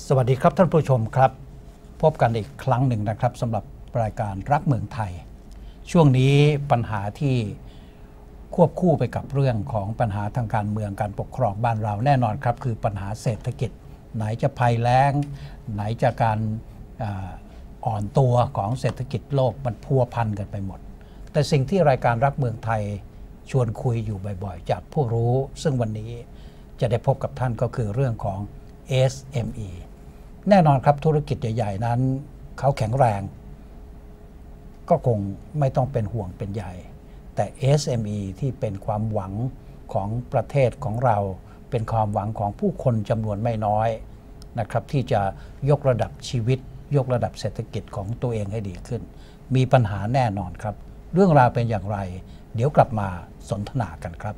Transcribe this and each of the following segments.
สวัสดีครับท่านผู้ชมครับพบกันอีกครั้งหนึ่งนะครับสำหรับรายการรักเมืองไทยช่วงนี้ปัญหาที่ควบคู่ไปกับเรื่องของปัญหาทางการเมืองการปกครองบ้านเราแน่นอนครับคือปัญหาเศรษฐกิจไหนจะภัยแล้งไหนจะการอ่อนตัวของเศรษฐกิจโลกมันพัวพันกันไปหมดแต่สิ่งที่รายการรักเมืองไทยชวนคุยอยู่บ่อยๆจากผู้รู้ซึ่งวันนี้จะได้พบกับท่านก็คือเรื่องของ SME แน่นอนครับธุรกิจใหญ่ๆนั้นเขาแข็งแรงก็คงไม่ต้องเป็นห่วงเป็นใยแต่ SME ที่เป็นความหวังของประเทศของเราเป็นความหวังของผู้คนจำนวนไม่น้อยนะครับที่จะยกระดับชีวิตยกระดับเศรษฐกิจของตัวเองให้ดีขึ้นมีปัญหาแน่นอนครับเรื่องราวเป็นอย่างไรเดี๋ยวกลับมาสนทนากันครับ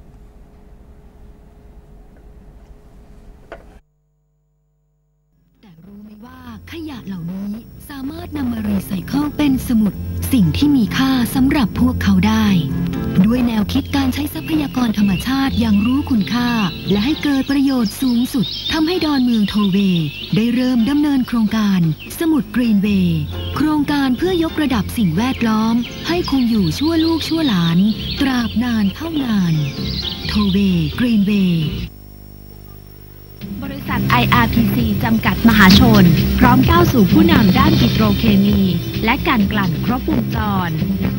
แต่รู้ไหมว่าขยะเหล่านี้สามารถนำมารีไซเคิลเป็นสมุดสิ่งที่มีค่าสำหรับพวกเขาได้ด้วยแนวคิดการใช้ทรัพยากรธรรมชาติอย่างรู้คุณค่าและให้เกิดประโยชน์สูงสุดทำให้ดอนเมืองโทเวย์ได้เริ่มดำเนินโครงการสมุดกรีนเวย์โครงการเพื่อยกระดับสิ่งแวดล้อมให้คงอยู่ชั่วลูกชั่วหลานตราบนานเท่านานโทเวย์กรีนเวย์บริษัท IRPC จำกัดมหาชนพร้อมก้าวสู่ผู้นำด้านปิโตรเคมีและการกลั่นครบวงจร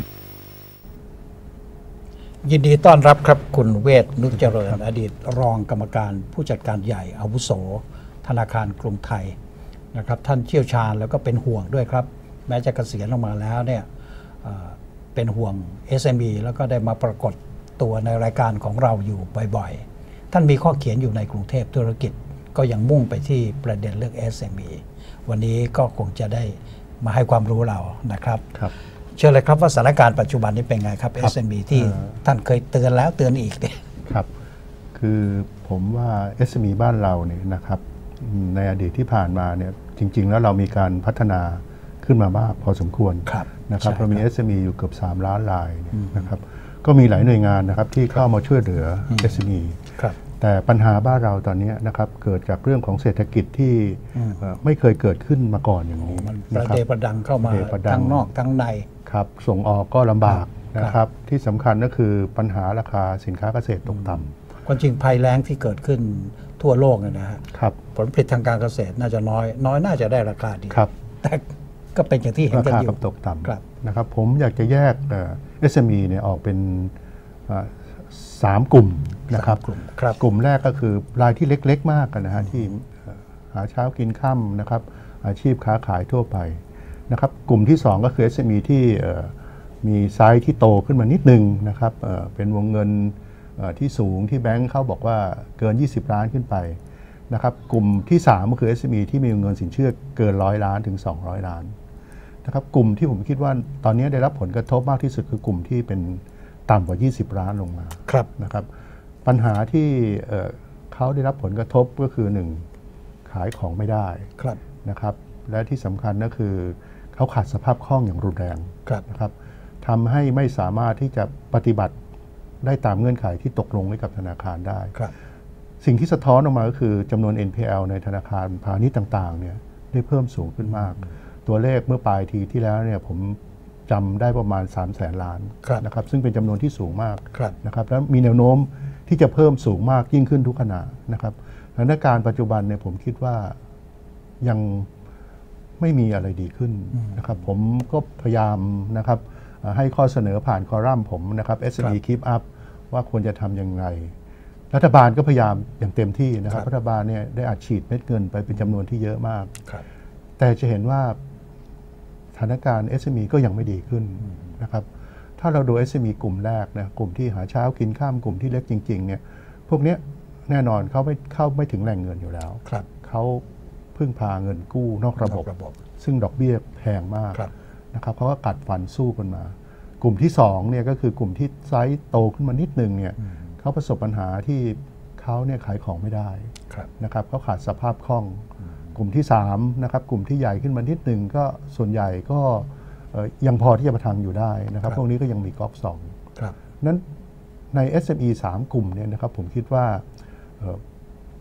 ยินดีต้อนรับครับคุณเวชนุชเจริญอดีตรองกรรมการผู้จัดการใหญ่อาวุโสธนาคารกรุงไทยนะครับท่านเชี่ยวชาญแล้วก็เป็นห่วงด้วยครับแม้จะเกษียณลงมาแล้วเนี่ยเป็นห่วง SME แล้วก็ได้มาปรากฏตัวในรายการของเราอยู่บ่อยๆท่านมีข้อเขียนอยู่ในกรุงเทพธุรกิจก็ยังมุ่งไปที่ประเด็นเรื่อง SME วันนี้ก็คงจะได้มาให้ความรู้เรานะครับเชื่อเลยครับว่าสถานการณ์ปัจจุบันนี้เป็นไงครับ SME ที่ท่านเคยเตือนแล้วเตือนอีกเนี่ยครับคือผมว่า SME บ้านเราเนี่ยนะครับในอดีตที่ผ่านมาเนี่ยจริงๆแล้วเรามีการพัฒนาขึ้นมามากพอสมควรนะครับเรามี SME อยู่เกือบ3 ล้านรายนะครับก็มีหลายหน่วยงานนะครับที่เข้ามาช่วยเหลือ SME แต่ปัญหาบ้านเราตอนนี้นะครับเกิดจากเรื่องของเศรษฐกิจที่ไม่เคยเกิดขึ้นมาก่อนอย่างนี้ประเดประดังเข้ามาทั้งนอกทั้งในครับส่งออกก็ลำบากนะครับที่สำคัญก็คือปัญหาราคาสินค้าเกษตรตกต่ำความจริงภัยแล้งที่เกิดขึ้นทั่วโลกนะฮะผลผลิตทางการเกษตรน่าจะน้อยน่าจะได้ราคาดีแต่ก็เป็นอย่างที่เห็นกันอยู่ราคาตกต่ำนะครับผมอยากจะแยก SME เนี่ยออกเป็น3 กลุ่มนะครับกลุ่มแรกก็คือรายที่เล็กๆมากกันนะฮะที่หาเช้ากินค่ำนะครับอาชีพค้าขายทั่วไปนะครับกลุ่มที่2ก็คือ SME ที่มีไซส์ที่โตขึ้นมานิดนึงนะครับเป็นวงเงินที่สูงที่แบงค์เขาบอกว่าเกิน20 ล้านขึ้นไปนะครับกลุ่มที่3ก็คือ SME ที่มีเงินสินเชื่อเกิน100 ล้านถึง200 ล้านนะครับกลุ่มที่ผมคิดว่าตอนนี้ได้รับผลกระทบมากที่สุดคือกลุ่มที่เป็นต่ำกว่า20 ล้านลงมานะครับปัญหาที่เขาได้รับผลกระทบก็คือ1ขายของไม่ได้นะครับและที่สำคัญก็คือเขาขาดสภาพคล่องอย่างรุนแรงนะครับทำให้ไม่สามารถที่จะปฏิบัติได้ตามเงื่อนไขที่ตกลงไว้กับธนาคารได้สิ่งที่สะท้อนออกมาก็คือจำนวน NPL ในธนาคารพาณิชย์ต่างๆเนี่ยได้เพิ่มสูงขึ้นมากตัวเลขเมื่อปลายทีที่แล้วเนี่ยผมจำได้ประมาณ300,000 ล้านนะครับซึ่งเป็นจำนวนที่สูงมากนะครับแล้วมีแนวโน้มที่จะเพิ่มสูงมากยิ่งขึ้นทุกขณะนะครับสถานการณ์ปัจจุบันเนี่ยผมคิดว่ายังไม่มีอะไรดีขึ้นนะครับผมก็พยายามนะครับให้ข้อเสนอผ่านคอลัมน์ผมนะครับ SME Keep Up ว่าควรจะทำอย่างไรรัฐบาลก็พยายามอย่างเต็มที่นะครับรัฐบาลเนี่ยได้อัดฉีดเม็ดเงินไปเป็นจำนวนที่เยอะมากแต่จะเห็นว่าสถานการณ์ SME ก็ยังไม่ดีขึ้นนะครับถ้าเราดู SME กลุ่มแรกนะกลุ่มที่หาเช้ากินข้ามกลุ่มที่เล็กจริงๆเนี่ยพวกนี้แน่นอนเขาไม่ถึงแหล่งเงินอยู่แล้วเขาพึ่งพาเงินกู้นอกระบบซึ่งดอกเบี้ยแพงมากนะครับเขาก็กัดฟันสู้กันมากลุ่มที่2เนี่ยก็คือกลุ่มที่ไซส์โตขึ้นมานิดนึงเนี่ยเขาประสบปัญหาที่เขาเนี่ยขายของไม่ได้นะครับเขาขาดสภาพคล่องกลุ่มที่3นะครับกลุ่มที่ใหญ่ขึ้นมานิดนึงก็ส่วนใหญ่ก็ยังพอที่จะประทังอยู่ได้นะครับพวกนี้ก็ยังมีก๊อก2นั้นใน SME 3 กลุ่มเนี่ยนะครับผมคิดว่า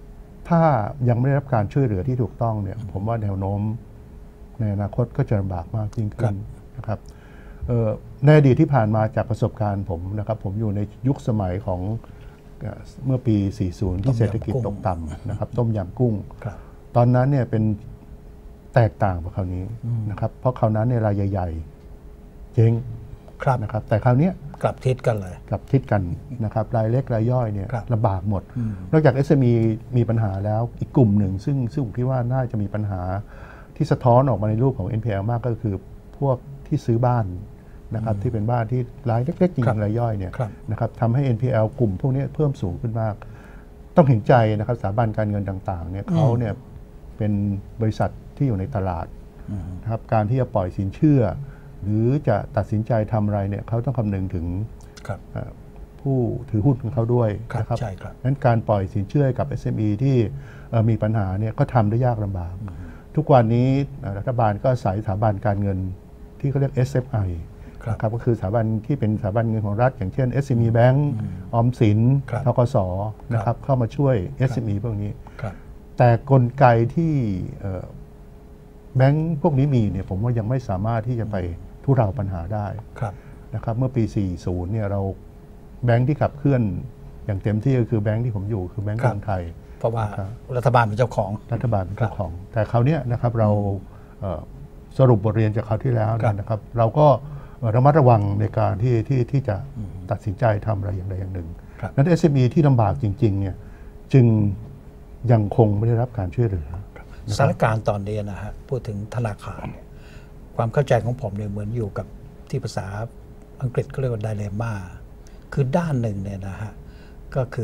ถ้ายังไม่ได้รับการช่วยเหลือที่ถูกต้องเนี่ยผมว่าแนวโน้มในอนาคตก็จะลำบากมากยิ่งขึ้นนะครับในอดีตที่ผ่านมาจากประสบการณ์ผมนะครับผมอยู่ในยุคสมัยของเมื่อปี 40 ที่เศรษฐกิจตกต่ำนะครับต้มยำกุ้งตอนนั้นเนี่ยเป็นแตกต่างกับคราวนี้นะครับเพราะคราวนั้นเนี่ยรายใหญ่ๆเจ๊งนะครับแต่คราวนี้กลับทิศกันเลยกลับทิศกันนะครับรายเล็กรายย่อยเนี่ยลำบากหมดนอกจาก SME มีปัญหาแล้วอีกกลุ่มหนึ่งซึ่งผมคิดว่าน่าจะมีปัญหาที่สะท้อนออกมาในรูปของ NPL มากก็คือพวกที่ซื้อบ้านนะครับที่เป็นบ้านที่รายเล็กๆจริงๆรายย่อยเนี่ยนะครับทำให้ NPL กลุ่มพวกนี้เพิ่มสูงขึ้นมากต้องเห็นใจนะครับสถาบันการเงินต่างๆเนี่ยเขาเนี่ยเป็นบริษัทที่อยู่ในตลาดนะครับการที่จะปล่อยสินเชื่อหรือจะตัดสินใจทำอะไรเนี่ยเขาต้องคำนึงถึงผู้ถือหุ้นของเขาด้วยนะครับนั้นการปล่อยสินเชื่อกับ SME ที่มีปัญหาเนี่ยก็ทำได้ยากลำบากทุกวันนี้รัฐบาลก็อาศัยสถาบันการเงินที่เขาเรียก SFI นะครับก็คือสถาบันที่เป็นสถาบันเงินของรัฐอย่างเช่น SME Bank ออมสินธกสนะครับเข้ามาช่วย SME พวกนี้แต่กลไกที่แบงก์พวกนี้มีเนี่ยผมว่ายังไม่สามารถที่จะไปทุเลาปัญหาได้นะครับเมื่อปี 40 เนี่ยเราแบงก์ที่ขับเคลื่อนอย่างเต็มที่ก็คือแบงก์ที่ผมอยู่คือแบงก์กรุงไทยเพราะว่ารัฐบาลเป็นเจ้าของรัฐบาลเป็นเจ้าของแต่คราวนี้นะครับเราสรุปบทเรียนจากคราวที่แล้วนะครับเราก็ระมัดระวังในการที่จะตัดสินใจทำอะไรอย่างใดอย่างหนึ่งนั้น SME ที่ลำบากจริงๆเนี่ยจึงยังคงไม่ได้รับการช่วยเหลือสถานการณ์ตอนนี้นะฮะพูดถึงธนาคารความเข้าใจของผมเนี่ยเหมือนอยู่กับที่ภาษาอังกฤษเขาเรียกว่าไดเลม่าคือด้านหนึ่งเนี่ยนะฮะก็คือ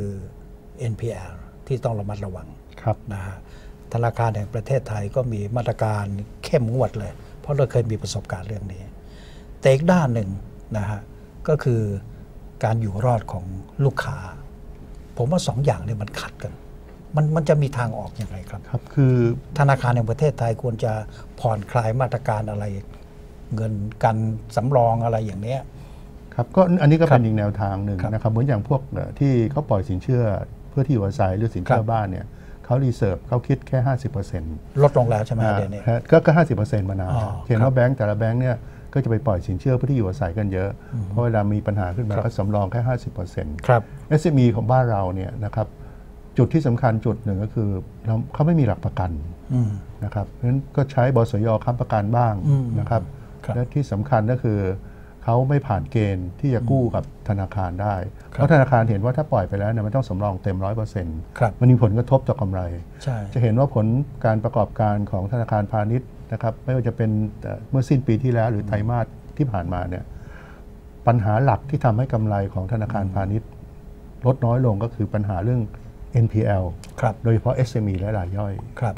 NPL ที่ต้องระมัดระวังนะฮะธนาคารแห่งประเทศไทยก็มีมาตรการเข้มงวดเลยเพราะเราเคยมีประสบการณ์เรื่องนี้แต่อีกด้านหนึ่งนะฮะก็คือการอยู่รอดของลูกค้าผมว่า2 อย่างเนี่ยมันขัดกันมันจะมีทางออกอย่างไรครับคือธนาคารแห่งประเทศไทยควรจะผ่อนคลายมาตรการอะไรเงินกันสำรองอะไรอย่างนี้ครับก็อันนี้ก็เป็นอีกแนวทางหนึ่งนะครับเหมือนอย่างพวกที่เขาปล่อยสินเชื่อเพื่อที่อยู่อาศัยหรือสินเชื่อบ้านเนี่ยเขารีเซิร์ฟเขาคิดแค่ 50% ลดลงแล้วใช่ไหมเดี๋ยวนี้ก็ 50% มานานเห็นว่าแบงก์แต่ละแบงก์เนี่ยก็จะไปปล่อยสินเชื่อเพื่อที่อยู่อาศัยกันเยอะเพราะเวลามีปัญหาขึ้นมาก็สำรองแค่ 50% ครับ SME ของบ้านเราเนี่ยนะครับจุดที่สำคัญจุดหนึ่งก็คือเขาไม่มีหลักประกันนะครับเพราะฉะนั้นก็ใช้บสย.ค้ำประกันบ้างนะครับและที่สำคัญก็คือเขาไม่ผ่านเกณฑ์ที่จะกู้กับธนาคารได้เพราะธนาคารเห็นว่าถ้าปล่อยไปแล้วเนี่ยมันต้องสำรองเต็ม 100% มันมีผลกระทบต่อกำไรจะเห็นว่าผลการประกอบการของธนาคารพาณิชย์นะครับไม่ว่าจะเป็นเมื่อสิ้นปีที่แล้วหรือไตรมาสที่ผ่านมาเนี่ยปัญหาหลักที่ทำให้กำไรของธนาคารพาณิชย์ลดน้อยลงก็คือปัญหาเรื่อง NPL โดยเฉพาะ SME และรายย่อยครับ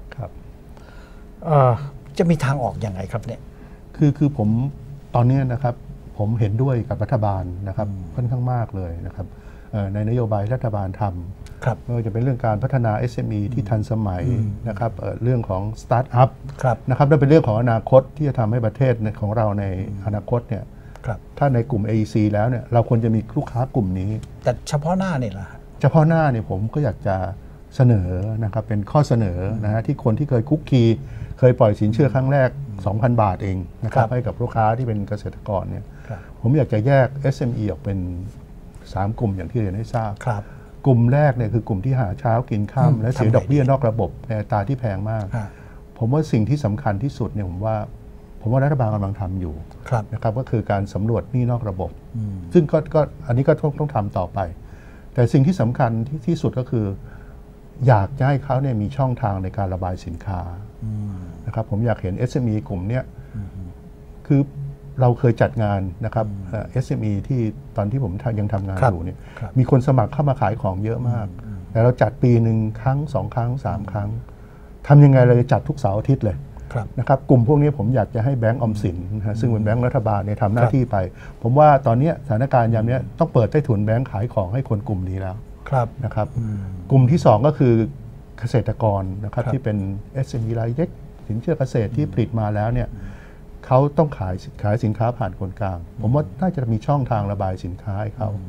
จะมีทางออกอย่างไรครับเนี่ยคือผมตอนนี้นะครับผมเห็นด้วยกับรัฐบาลนะครับค่อนข้างมากเลยนะครับในนโยบายรัฐบาลทำไม่ว่าจะเป็นเรื่องการพัฒนา SME ที่ทันสมัยนะครับเรื่องของสตาร์ทอัพนะครับและเป็นเรื่องของอนาคตที่จะทำให้ประเทศของเราในอนาคตเนี่ยถ้าในกลุ่ม AEC แล้วเนี่ยเราควรจะมีลูกค้ากลุ่มนี้แต่เฉพาะหน้าเนี่ยล่ะเฉพาะหน้าเนี่ยผมก็อยากจะเสนอนะครับเป็นข้อเสนอนะฮะที่คนที่เคยคุกคีเคยปล่อยสินเชื่อครั้งแรก 2,000 บาทเองนะครับให้กับลูกค้าที่เป็นเกษตรกรเนี่ยผมอยากจะแยก SME ออกเป็น3 กลุ่มอย่างที่เรียนให้ทราบกลุ่มแรกเนี่ยคือกลุ่มที่หาเช้ากินค่ำและเสียดอกเบี้ยนอกระบบในอัตราที่แพงมากผมว่าสิ่งที่สำคัญที่สุดเนี่ยผมว่ารัฐบาลกำลังทำอยู่นะครับก็คือการสำรวจหนี้นอกระบบซึ่งก็อันนี้ก็ต้องทำต่อไปแต่สิ่งที่สำคัญที่สุดก็คืออยากจะให้เขาเนี่ยมีช่องทางในการระบายสินค้านะครับผมอยากเห็น SME กลุ่มเนี้ยคือเราเคยจัดงานนะครับ SME ที่ตอนที่ผมยังทำงานอยู่เนี่ยมีคนสมัครเข้ามาขายของเยอะมากแต่เราจัดปีหนึ่งครั้ง2 ครั้ง 3 ครั้งทำยังไงเราจะจัดทุกเสาร์อาทิตย์เลยนะครับกลุ่มพวกนี้ผมอยากจะให้แบงก์ออมสินนะซึ่งเป็นแบงก์รัฐบาลเนี่ยทำหน้าที่ไปผมว่าตอนนี้สถานการณ์ยามนี้ต้องเปิดใต้ถุนแบงก์ขายของให้คนกลุ่มนี้แล้วนะครับกลุ่มที่2ก็คือเกษตรกรนะครับที่เป็น SME รายเล็กสินเชื่อเกษตรที่ผลิตมาแล้วเนี่ยเขาต้องขายสินค้าผ่านคนกลางผมว่าน่าจะมีช่องทางระบายสินค้าให้เขา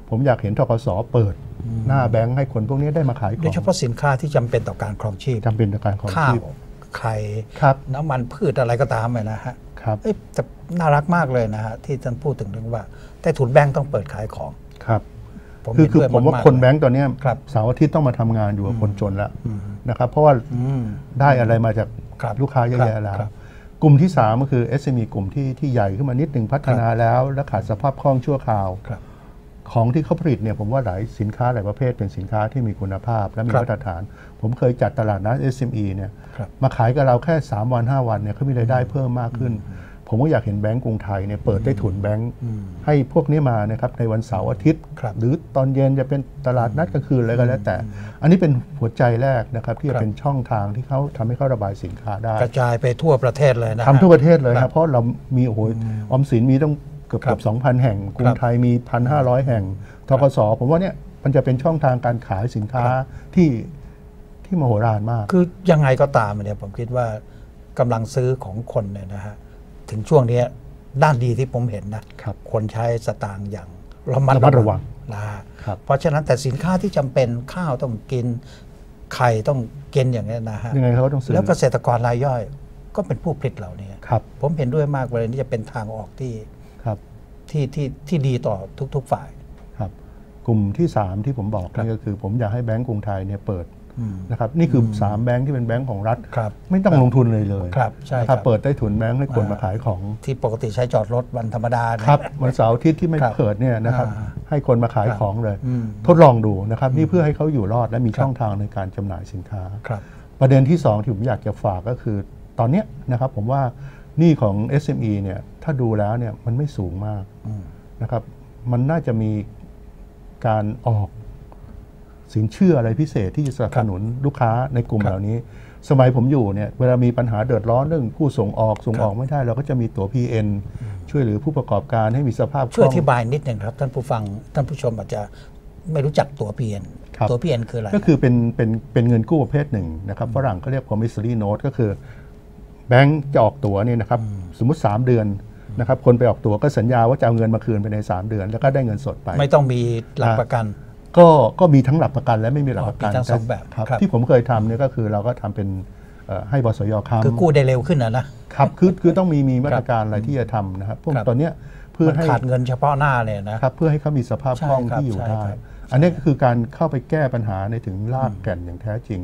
ผมอยากเห็นธกสเปิดหน้าแบงค์ให้คนพวกนี้ได้มาขายของโดยเฉพาะสินค้าที่จำเป็นต่อการครองชีพจำเป็นต่อการครองข้าชีวพไข่ครับน้ำมันพืชอะไรก็ตามเลยนะฮะครับแต่น่ารักมากเลยนะฮะที่ท่านพูดถึงเรื่องว่าใต้ถุนแบงก์ต้องเปิดขายของครับผมคือเห็นด้วยผมว่ามากๆคนแบงค์ตอนเนี้ยครับเสาร์อาทิตย์ต้องมาทำงานอยู่กับคนจนแล้วนะครับเพราะว่าได้อะไรมาจากครับลูกค้าเยอะแยะแล้วครับกลุ่มที่ 3 ก็คือ SME กลุ่มที่ใหญ่ขึ้นมานิดหนึ่งพัฒนาแล้วและขาดสภาพคล่องชั่วคราวครับของที่เขาผลิตเนี่ยผมว่าหลายสินค้าหลายประเภทเป็นสินค้าที่มีคุณภาพและมีครับมาตรฐาน ผมเคยจัดตลาดนัด SME เนี่ยครับมาขายกับเราแค่ 3 วัน 5 วันเนี่ยเขามีรายได้เพิ่มมากขึ้น ผมก็อยากเห็นแบงก์กรุงไทยเนี่ยเปิดได้ถุนแบงก์ให้พวกนี้มานะครับในวันเสาร์อาทิตย์ครับหรือตอนเย็นจะเป็นตลาดนัดกลางคืนอะไรก็แล้วแต่ อันนี้เป็นหัวใจแรกนะครับที่ครัจะบเป็นช่องทางที่เขาทำให้เขาระบายสินค้าได้กระจายไปทั่วประเทศเลยนะฮะทำทั่วประเทศเลยคครัรับ บเพราะเรามีโอ้โหออมสินมีต้องเกือบครับ 2,000 แห่งกรุงไทยมี 1,500 แห่งธกสผมว่าเนี่ยมันจะเป็นช่องทางการขายสินค้าที่มโหฬารมากคือยังไงก็ตามเนี่ยผมคิดว่ากำลังซื้อของคนเนี่ยนะฮะถึงช่วงนี้ด้านดีที่ผมเห็นนะครับ คนใช้สตางค์อย่างระมัดระมัดระวังนะฮะครับเพราะฉะนั้นแต่สินค้าที่จำเป็นข้าวต้องกินไข่ต้องกินอย่างนี้ยนะฮะยังไงเขาก็ต้องซื้อแล้วเกษตรกรรายย่อยก็เป็นผู้ผลิตเหล่านี้ครับผมเห็นด้วยมากเลยนี่จะเป็นทางออกที่ครับที่ดีต่อทุกๆฝ่ายครับกลุ่มที่ 3 ที่ผมบอกครับนี่ก็คือผมอยากให้แบงก์กรุงไทยเนี่ยเปิดนะครับนี่คือ3แบงก์ที่เป็นแบงก์ของรัฐครับไม่ต้องลงทุนเลยเลยครับใช่นะคครัรับบ เปิดได้ถุนแบงก์ให้คนมาขายของที่ปกติใช้จอดรถวันธรรมดาเนี่ยครับวันเสาร์อาทิตย์ที่ไม่ครับเปิดเนี่ยนะครับอ่าให้คนมาขายครับของเลยอืมทดลองดูนะครับนี่เพื่อให้เขาอยู่รอดและมีช่องทางในการจำหน่ายสินค้าครับประเด็นที่ 2 ที่ผมอยากจะฝากก็คือตอนเนี้ยนะครับผมว่าหนี้ของ SME เนี่ยถ้าดูแล้วเนี่ยมันไม่สูงมากนะครับมันน่าจะมีการออกสินเชื่ออะไรพิเศษที่จะสนับสนุนลูกค้าในกลุ่มครับเหล่านี้ สมัยผมอยู่เนี่ยเวลามีปัญหาเดือดร้อนเรื่องผู้ส่งออกครับไม่ได้เราก็จะมีตั๋ว PN ช่วยเหลือผู้ประกอบการให้มีสภาพคช่วยล่อองธิบายนิดหนึ่งครับท่านผู้ฟังท่านผู้ชมอาจจะไม่รู้จักตัว PN ครับตัว PN คืออะไรก็คือเป็นเงินกู้ประเภทหนึ่งนะครับฝรั่งเขาเรียก promissory note ก็คือแบงก์จะออกตั๋วเนี่ยนะครับสมมุติ 3 เดือนนะครับคนไปออกตั๋วก็สัญญาว่าจะเอาเงินมาคืนไปใน 3 เดือน แล้วก็ได้เงินสดไปไม่ต้องมีหลักประกันก็มีทั้งหลักประกันและไม่มีหลักประกันมีทั้งสองแบบครับครับที่ผมเคยทำเนี่ยก็คือเราก็ทำเป็นให้บสยค้ำคือกู้ได้เร็วขึ้นนะครับคือต้องมีมาตรการอะไรที่จะทำนะครับพวกครับตอนเนี้ยเพื่อมันให้ขาดเงินเฉพาะหน้าเนี่ยนะครับเพื่อให้เขามีสภาพคล่องใช่ครับที่อยู่ใช่ได้ครับอันนี้ก็คือการเข้าไปแก้ปัญหาในถึงรากแก่นอย่างแท้จริง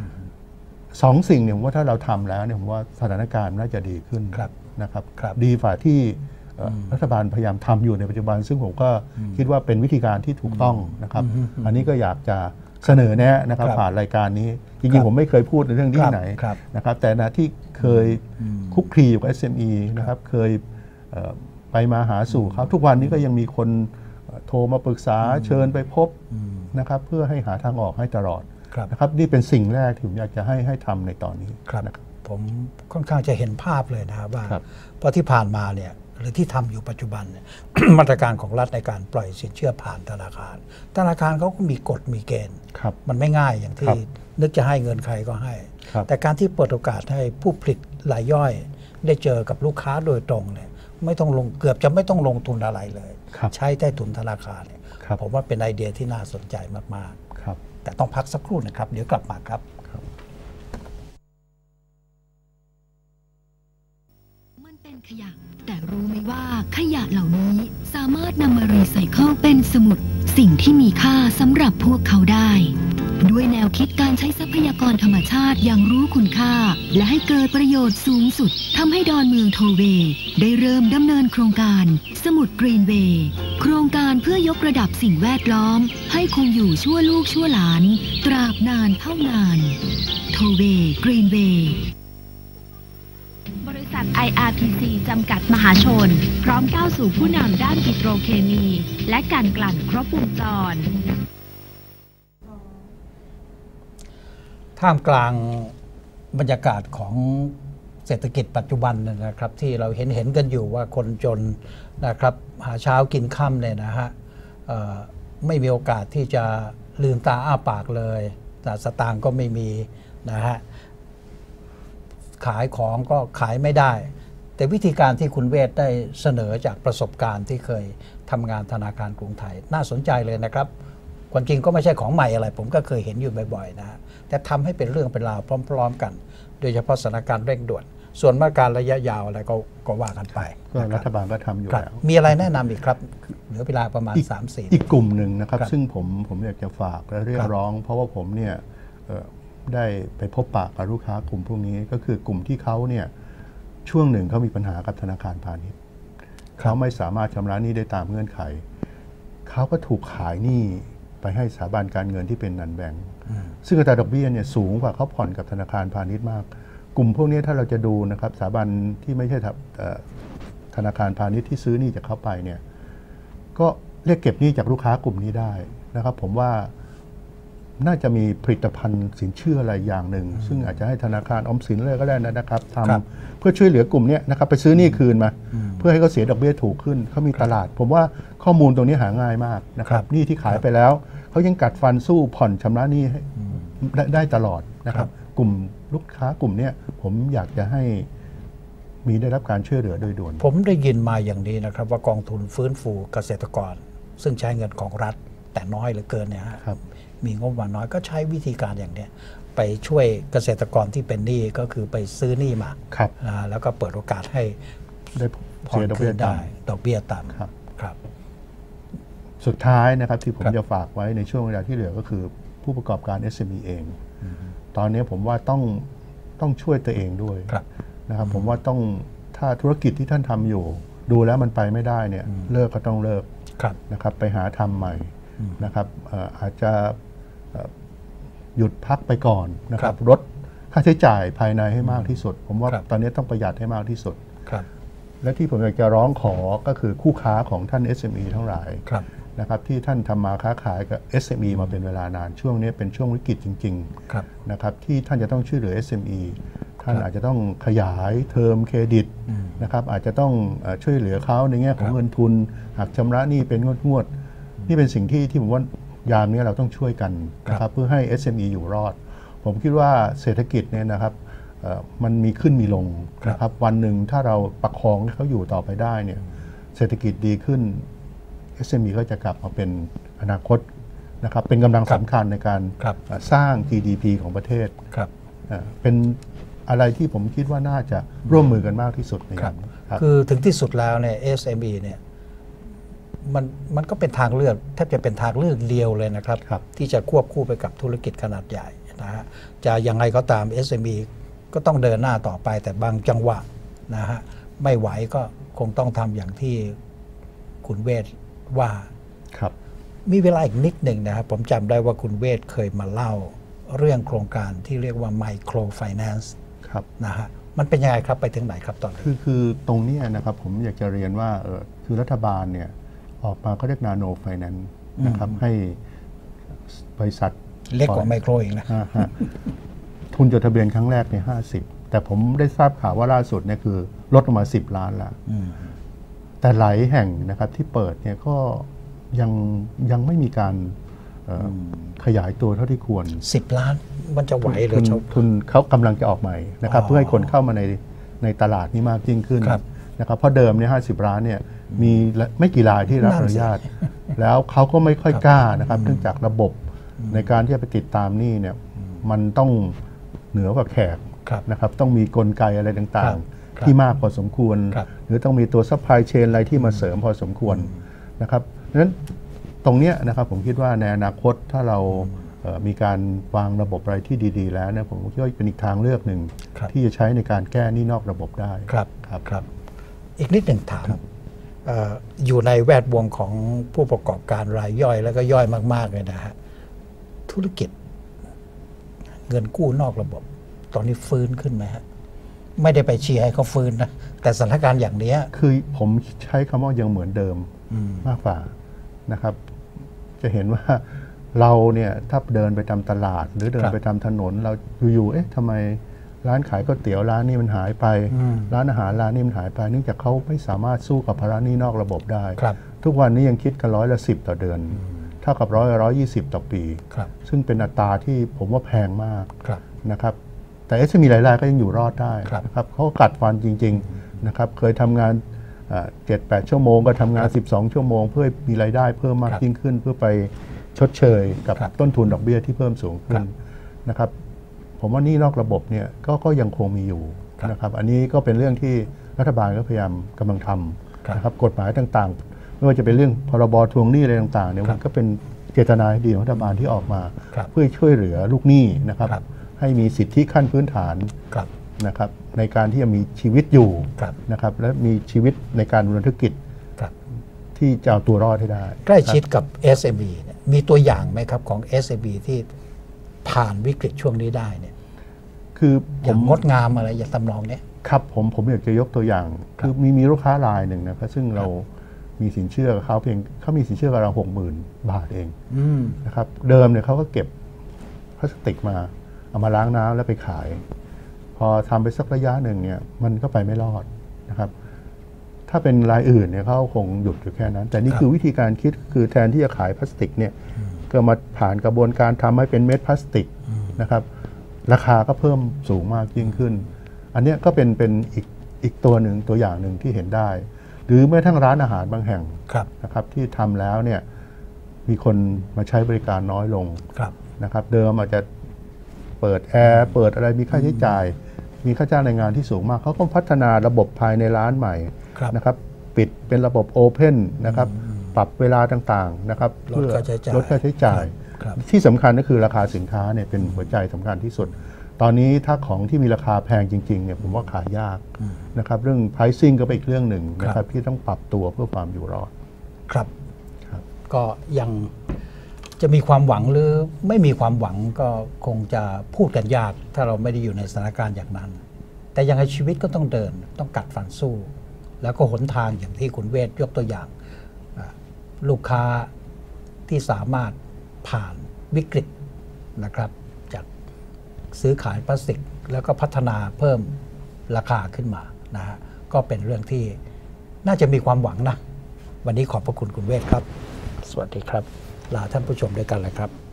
2 สิ่งเนี่ยผมว่าถ้าเราทำแล้วเนี่ยผมว่าสถานการณ์น่าจะดีขึ้นครับนะครับครับดีฝ่าที่รัฐบาลพยายามทำอยู่ในปัจจุบัน ซึ่งผมก็คิดว่าเป็นวิธีการที่ถูกต้องนะครับ อันนี้ก็อยากจะเสนอแนะนะครับครับผ่านรายการนี้ จครัริงบๆผมไม่เคยพูดในเรื่องที่ไหนครับนะครับ แต่นะที่เคยคุกคลีอยู่กับ SME นะครับเคยไปมาหาสู่เขาทุกวันนี้ก็ยังมีคนโทรมาปรึกษาเชิญไปพบนะครับเพื่อให้หาทางออกให้ตลอดครับนะครับนี่เป็นสิ่งแรกที่ผมอยากจะให้ทำในตอนนี้ครับนะครับผมค่อนข้างจะเห็นภาพเลยนะครับว่าครับเพราะที่ผ่านมาเนี่ยหรือที่ทำอยู่ปัจจุบันเนี่ย มาตรการของรัฐในการปล่อยสินเชื่อผ่านธนาคารเขาก็มีกฎมีเกณฑ์ครับมันไม่ง่ายอย่างคที่รับนึกจะให้เงินใครก็ให้ครับแต่การที่เปิดโอกาสให้ผู้ผลิตรายย่อย ได้เจอกับลูกค้าโดยตรงเนี่ยไม่ต้องลงเกือบจะไม่ต้องลงทุนอะไรเลยครับใช้ใต้ถุนธนาคารเนี่ยครับผมว่าเป็นไอเดียที่น่าสนใจมากครับๆ แต่ต้องพักสักครู่นะครับ เดี๋ยวกลับมาครับมันเป็นขยะ แต่รู้ไหมว่าขยะเหล่านี้สามารถนำมารีไซเคิลเป็นสมุดสิ่งที่มีค่าสำหรับพวกเขาได้ ด้วยแนวคิดการใช้ทรัพยากรธรรมชาติอย่างรู้คุณค่า และให้เกิดประโยชน์สูงสุดทำให้ดอนเมืองโทเวย์ได้เริ่มดำเนินโครงการสมุดกรีนเวย์โครงการเพื่อยกระดับสิ่งแวดล้อม ให้คงอยู่ชั่วลูกชั่วหลาน ตราบนานเท่านานโทเวย์กรีนเวย์บริษัท IRPC จำกัดมหาชน พร้อมก้าวสู่ผู้นำด้านปิโตรเคมี และการกลั่นครบวงจรท่ามกลางบรรยากาศของเศรษฐกิจปัจจุบันนะครับ ที่เราเห็นกันอยู่ว่าคนจนนะครับหาเช้ากินค่ำเนี่ยนะฮะไม่มีโอกาสที่จะลืมตาอ้าปากเลยแต่สตางค์ก็ไม่มีนะฮะขายของก็ขายไม่ได้ แต่วิธีการที่คุณเวชได้เสนอจากประสบการณ์ที่เคยทำงานธนาคารกรุงไทยน่าสนใจเลยนะครับความจริงก็ไม่ใช่ของใหม่อะไร ผมก็เคยเห็นอยู่บ่อยๆนะแต่ทำให้เป็นเรื่องเป็นราวพร้อมๆกัน โดยเฉพาะสถานการณ์เร่งด่วนส่วนมาตรการระยะยาวอะไรก็ว่ากันไปก็รัฐบาลก็ทำอยู่แล้วมีอะไรแนะนำอีกครับเหลือเวลาประมาณ 3-4 อีกกลุ่มหนึ่งนะครับซึ่งผมอยากจะฝากและเรียกร้อง เพราะว่าผมเนี่ยได้ไปพบปะกับลูกค้ากลุ่มพวกนี้ก็คือกลุ่มที่เขาเนี่ยช่วงหนึ่งเขามีปัญหากับธนาคารพาณิชย์เขาไม่สามารถชำระหนี้ได้ตามเงื่อนไขเขาก็ถูกขายหนี้ไปให้สถาบันการเงินที่เป็นนันแบงก์ซึ่งอัตราดอกเบี้ยเนี่ยสูงกว่าเขาผ่อนกับธนาคารพาณิชย์มากกลุ่มพวกนี้ถ้าเราจะดูนะครับสถาบันที่ไม่ใช่ธนาคารพาณิชย์ที่ซื้อหนี้จากเขาไปเนี่ยก็เรียกเก็บหนี้จากลูกค้ากลุ่มนี้ได้นะครับผมว่าน่าจะมีผลิตภัณฑ์สินเชื่ออะไรอย่างหนึ่งซึ่งอาจจะให้ธนาคารออมสินเลยก็ได้นะครับทำเพื่อช่วยเหลือกลุ่มนี้นะครับไปซื้อหนี้คืนมาเพื่อให้เขาเสียดอกเบี้ยถูกขึ้นเขามีตลาดผมว่าข้อมูลตรงนี้หาง่ายมากนะครับหนี้ที่ขายไปแล้วเขายังกัดฟันสู้ผ่อนชำระหนี้ได้ตลอดนะครับกลุ่มลูกค้ากลุ่มนี้ผมอยากจะให้มีได้รับการช่วยเหลือโดยด่วนผมได้ยินมาอย่างนี้นะครับว่ากองทุนฟื้นฟูเกษตรกรซึ่งใช้เงินของรัฐแต่น้อยเหลือเกินเนี่ยฮะมีงบประมาณน้อยก็ใช้วิธีการอย่างนี้ไปช่วยเกษตรกรที่เป็นหนี้ก็คือไปซื้อหนี้มาแล้วก็เปิดโอกาสให้ได้ผ่อนคืนได้ดอกเบี้ยต่ำครับสุดท้ายนะครับที่ผมจะฝากไว้ในช่วงเวลาที่เหลือก็คือผู้ประกอบการ SME เองตอนนี้ผมว่าต้องช่วยตัวเองด้วยนะครับผมว่าถ้าธุรกิจที่ท่านทำอยู่ดูแล้วมันไปไม่ได้เนี่ยเลิกก็ต้องเลิกนะครับไปหาทำใหม่นะครับอาจจะหยุดพักไปก่อนนะครับลดค่าใช้จ่ายภายในให้มากที่สุดผมว่าตอนนี้ต้องประหยัดให้มากที่สุดและที่ผมอยากจะร้องขอก็คือคู่ค้าของท่าน SME ทั้งหลายนะครับที่ท่านทำมาค้าขายกับ SME มาเป็นเวลานานช่วงนี้เป็นช่วงวิกฤตจริงๆนะครับที่ท่านจะต้องช่วยเหลือ SME ท่านอาจจะต้องขยายเทอมเครดิตนะครับอาจจะต้องช่วยเหลือเขาในแง่ของเงินทุนหักชำระหนี้เป็นงวดนี่เป็นสิ่งที่ผมว่ายามนี้เราต้องช่วยกันนะครับเพื่อให้ SME อยู่รอดผมคิดว่าเศรษฐกิจเนี่ยนะครับมันมีขึ้นมีลงนะครับวันหนึ่งถ้าเราประคองให้เขาอยู่ต่อไปได้เนี่ยเศรษฐกิจดีขึ้น SME ก็จะกลับมาเป็นอนาคตนะครับเป็นกำลังสำคัญในการสร้าง GDP ของประเทศเป็นอะไรที่ผมคิดว่าน่าจะร่วมมือกันมากที่สุดนะครับคือถึงที่สุดแล้วเนี่ย SME เนี่ยมันก็เป็นทางเลือกแทบจะเป็นทางเลือกเดียวเลยนะครับที่จะควบคู่ไปกับธุรกิจขนาดใหญ่นะฮะจะยังไงก็ตาม SME ก็ต้องเดินหน้าต่อไปแต่บางจังหวะนะฮะไม่ไหวก็คงต้องทำอย่างที่คุณเวชว่ามีเวลาอีกนิดหนึ่งนะครับผมจำได้ว่าคุณเวชเคยมาเล่าเรื่องโครงการที่เรียกว่า Micro Finance นะฮะมันเป็นยังไงครับไปถึงไหนครับตอนนี้คือตรงนี้นะครับผมอยากจะเรียนว่าคือรัฐบาลเนี่ยออกมาก็เรียก Nano Finance นะครับให้บริษัทเล็กกว่าไมโครอีกนะทุนจดทะเบียนครั้งแรกใน50แต่ผมได้ทราบข่าวว่าล่าสุดเนี่ยคือลดลงมา10 ล้านแล้วแต่หลายแห่งนะครับที่เปิดเนี่ยก็ยังไม่มีการขยายตัวเท่าที่ควร 10 ล้านมันจะไหวหรือทุนเขากำลังจะออกใหม่นะครับเพื่อให้คนเข้ามาในตลาดนี้มากยิ่งขึ้นนะครับเพราะเดิมเนี่ย50 ล้านเนี่ยมีไม่กี่รายที่รับอนุญาตแล้วเขาก็ไม่ค่อยกล้านะครับเนื่องจากระบบในการที่จะไปติดตามนี่เนี่ยมันต้องเหนือกว่าแขกนะครับต้องมีกลไกอะไรต่างๆที่มากพอสมควรหรือต้องมีตัวซัพพลายเชนอะไรที่มาเสริมพอสมควรนะครับดังนั้นตรงนี้นะครับผมคิดว่าในอนาคตถ้าเรามีการวางระบบอะไรที่ดีๆแล้วเนี่ยผมคิดว่าเป็นอีกทางเลือกหนึ่งที่จะใช้ในการแก้หนี้นอกระบบได้ครับอีกนิดหนึ่งถามอยู่ในแวดวงของผู้ประกอบการรายย่อยแล้วก็ย่อยมากๆเลยนะฮะธุรกิจเงินกู้นอกระบบตอนนี้ฟื้นขึ้นไหมฮะไม่ได้ไปเชียร์ให้เขาฟื้นนะแต่สถานการณ์อย่างนี้คือผมใช้คำว่ายังเหมือนเดิมมากกว่านะครับจะเห็นว่าเราเนี่ยถ้าเดินไปตามตลาดหรือเดินไปตามถนนเราอยู่ทำไมร้านขายก๋วยเตี๋ยวร้านนี้มันหายไปร้านอาหารร้านนี้มันหายไปเนื่องจากเขาไม่สามารถสู้กับภาระหนี้นอกระบบได้ทุกวันนี้ยังคิดกัน10%ต่อเดือนเท่ากับ120ต่อปีซึ่งเป็นอัตราที่ผมว่าแพงมากนะครับแต่SMEหลายๆก็ยังอยู่รอดได้นะครับเขากัดฟันจริงๆนะครับเคยทำงาน 7-8 ชั่วโมงก็ทำงาน 12 ชั่วโมงเพื่อมีรายได้เพิ่มมากยิ่งขึ้น เพื่อไปชดเชยกับต้นทุนดอกเบี้ยที่เพิ่มสูงขึ้นนะครับผมว่าหนี้นอกระบบเนี่ยก็ยังคงมีอยู่นะครับอันนี้ก็เป็นเรื่องที่รัฐบาลก็พยายามกำลังทำนะครับกฎหมายต่างๆไม่ว่าจะเป็นเรื่องพรบทวงหนี้อะไรต่างๆเนี่ยมันก็เป็นเจตนาดีของรัฐบาลที่ออกมาเพื่อช่วยเหลือลูกหนี้นะครับให้มีสิทธิขั้นพื้นฐานนะครับในการที่จะมีชีวิตอยู่นะครับและมีชีวิตในการดำเนินธุรกิจที่จะเอาตัวรอดให้ได้ใกล้ชิดกับ SME เนี่ยมีตัวอย่างไหมครับของ SME ที่ผ่านวิกฤตช่วงนี้ได้เนี่ยคือผมงดงามอะไรอย่างตำนองเนี้ยครับผมอยากจะยกตัวอย่างคือมีลูกค้ารายหนึ่งนะครับซึ่งเรามีสินเชื่อกับเขามีสินเชื่อกับเรา 60,000 บาทเองนะครับเดิมเนี่ยเขาก็เก็บพลาสติกมาเอามาล้างน้ำแล้วไปขายพอทำไปสักระยะหนึ่งเนี่ยมันก็ไปไม่รอดนะครับถ้าเป็นรายอื่นเนี่ยเขาคงหยุดอยู่แค่นั้นแต่นี่คือวิธีการคิดคือแทนที่จะขายพลาสติกเนี่ยก็มาผ่านกระบวนการทำให้เป็นเม็ดพลาสติกนะครับราคาก็เพิ่มสูงมากยิ่งขึ้นอันนี้ก็เป็นอีกตัวอย่างหนึ่งที่เห็นได้หรือแม้ทั้งร้านอาหารบางแห่งนะครับที่ทำแล้วเนี่ยมีคนมาใช้บริการน้อยลงนะครับเดิมอาจจะเปิดแอร์เปิดอะไรมีค่าใช้จ่ายมีค่าจ้างแรงงานที่สูงมากเขาก็พัฒนาระบบภายในร้านใหม่นะครับปิดเป็นระบบโอเพนนะครับปรับเวลาต่างๆนะครับเพื่อลดค่าใช้จ่ายที่สำคัญก็คือราคาสินค้าเนี่ยเป็นหัวใจสำคัญที่สุดตอนนี้ถ้าของที่มีราคาแพงจริงๆเนี่ยผมว่าขายยากนะครับเรื่อง pricing ก็เป็นอีกเรื่องหนึ่งนะครับที่ต้องปรับตัวเพื่อความอยู่รอดครับก็ยังจะมีความหวังหรือไม่มีความหวังก็คงจะพูดกันยากถ้าเราไม่ได้อยู่ในสถานการณ์อย่างนั้นแต่ยังไงชีวิตก็ต้องเดินต้องกัดฟันสู้แล้วก็หนทางอย่างที่คุณเวชยกตัวอย่างลูกค้าที่สามารถผ่านวิกฤตนะครับจากซื้อขายพลาสติกแล้วก็พัฒนาเพิ่มราคาขึ้นมานะฮะก็เป็นเรื่องที่น่าจะมีความหวังนะวันนี้ขอบพระคุณคุณเวชครับสวัสดีครับลาท่านผู้ชมด้วยกันเลยครับ